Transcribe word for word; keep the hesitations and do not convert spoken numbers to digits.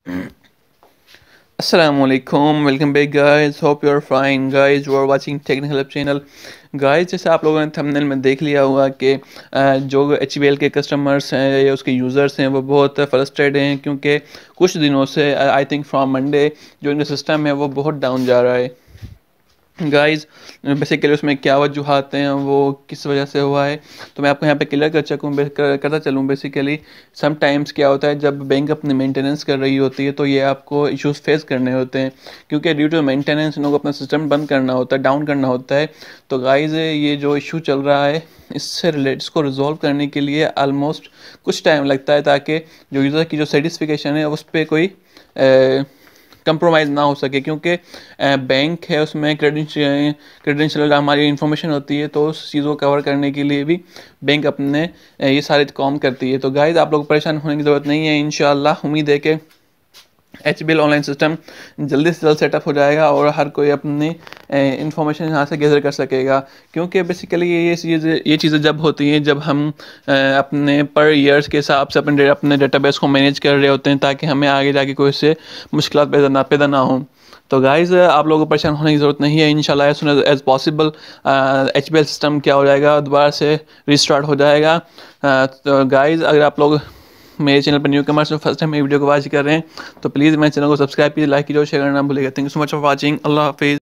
Assalamualaikum, welcome back guys. Hope you're fine guys. You are watching Technical Help channel. Guys जैसे आप लोगों ने thumbnail में देख लिया होगा कि अ, जो एच बी एल के कस्टमर्स हैं या उसके यूज़र्स हैं वो बहुत फ्रस्ट्रेटेड हैं क्योंकि कुछ दिनों से आई थिंक फ्रॉम मंडे जो इनका सिस्टम है वो बहुत डाउन जा रहा है। गाइस बेसिकली उसमें क्या वजूहात हैं वो किस वजह से हुआ है तो मैं आपको यहाँ पे क्लियर कर सकूँ कर, करता चलूँ। बेसिकली सम टाइम्स क्या होता है जब बैंक अपनी मेंटेनेंस कर रही होती है तो ये आपको इश्यूज फेस करने होते हैं क्योंकि ड्यू टू मेंटेनेंस इन लोगों को अपना सिस्टम बंद करना होता है, डाउन करना होता है। तो गाइस ये जो इशू चल रहा है इससे रिलेट इसको रिजॉल्व करने के लिए ऑलमोस्ट कुछ टाइम लगता है ताकि जो यूज़र की जो सेटिस्फिकेशन है उस पर कोई कंप्रोमाइज़ ना हो सके क्योंकि बैंक है उसमें क्रेडेंशियल क्रेडेंशियल हमारी इन्फॉर्मेशन होती है तो उस चीज़ को कवर करने के लिए भी बैंक अपने ये सारे काम करती है। तो गाइज आप लोग परेशान होने की ज़रूरत नहीं है। इंशाल्लाह उम्मीद है कि H B L online system जल्दी से जल्द सेटअप हो जाएगा और हर कोई अपनी इंफॉर्मेशन यहाँ से गैदर कर सकेगा क्योंकि बेसिकली ये चीज़ ये चीज़ें जब होती हैं जब हम अ, अपने पर ईयर्स के हिसाब से अपने अपने डेटाबेस को मैनेज कर रहे होते हैं ताकि हमें आगे जाके कोई से मुश्किल पैदा ना पैदा ना हो। तो गाइज़ आप लोगों को परेशान होने की ज़रूरत नहीं है। इंशाल्लाह as soon as possible H B L system क्या हो जाएगा, दोबारा से रिस्टार्ट हो जाएगा। अ, तो गाइज़ अगर आप लोग मेरे चैनल पर न्यू कमर्स में फर्स्ट टाइम मेरी वीडियो को वॉच कर रहे हैं तो प्लीज़ मेरे चैनल को सब्सक्राइब कीजिए, लाइक कीजिए और शेयर करना ना भूलिएगा। Thank you so much for watching. अल्लाह हाफिज़।